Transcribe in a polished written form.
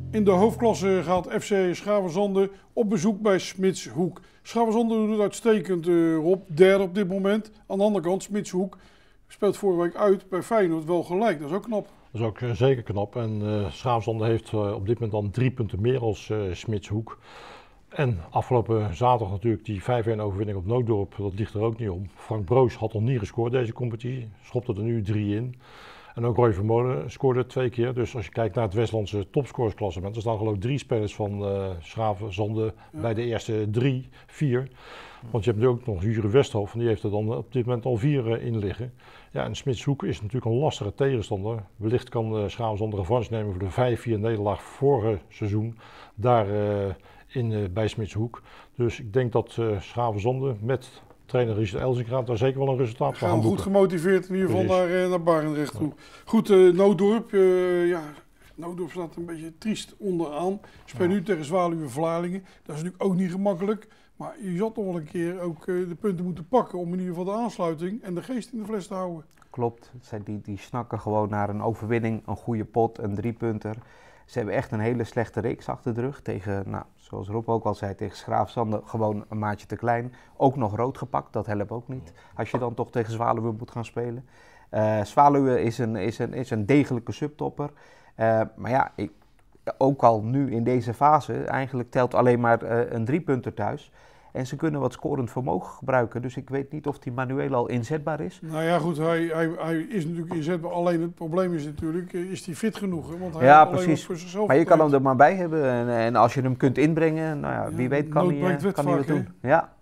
In de hoofdklasse gaat FC Schavenzande op bezoek bij Smitshoek. Schavenzande doet het uitstekend, Rob. Derde op dit moment. Aan de andere kant, Smitshoek speelt vorige week uit bij Feyenoord wel gelijk. Dat is ook knap. Dat is ook zeker knap. En Schavenzande heeft op dit moment dan 3 punten meer als Smitshoek. En afgelopen zaterdag natuurlijk die 5-1 overwinning op Nooddorp, dat ligt er ook niet om. Frank Broos had nog niet gescoord deze competitie, schopte er nu 3 in. En ook Roy Vermolen scoorde 2 keer. Dus als je kijkt naar het Westlandse topscorersklassement, er staan geloof ik 3 spelers van Schavenzande bij de eerste 3, 4. Want je hebt nu ook nog Jure Westhoff, en die heeft er dan op dit moment al 4 in liggen. Ja, en Smitshoek is natuurlijk een lastige tegenstander. Wellicht kan Schavenzande revanche nemen voor de 5-4 nederlaag vorige seizoen daar bij Smitshoek. Dus ik denk dat Schavenzande met trainer Richard Elzinga daar zeker wel een resultaat van gaan boeken. Goed gemotiveerd in ieder geval naar Barendrecht toe. Ja. Goed, Nooddorp. Nooddorp staat een beetje triest onderaan. Speelt nu tegen Zwaluwe Vlaardingen. Dat is natuurlijk ook niet gemakkelijk. Maar je zat toch wel een keer ook de punten moeten pakken om in ieder geval de aansluiting en de geest in de fles te houden. Klopt, die snakken gewoon naar een overwinning, een goede pot, een 3-punter. Ze hebben echt een hele slechte reeks achter de rug tegen, zoals Rob ook al zei, tegen Schavenzande gewoon een maatje te klein. Ook nog rood gepakt, dat helpt ook niet als je dan toch tegen Zwaluwe moet gaan spelen. Zwaluwe is een degelijke subtopper, maar ja, ook al nu in deze fase, eigenlijk telt alleen maar een 3-punter thuis. En ze kunnen wat scorend vermogen gebruiken. Dus ik weet niet of die Manuel al inzetbaar is. Nou ja, goed, hij is natuurlijk inzetbaar. Alleen het probleem is natuurlijk, is hij fit genoeg? Hè? Want hij ja, precies. Voor zichzelf maar je kan hem er maar bij hebben. En als je hem kunt inbrengen, nou ja, wie weet kan hij wat doen. Ja.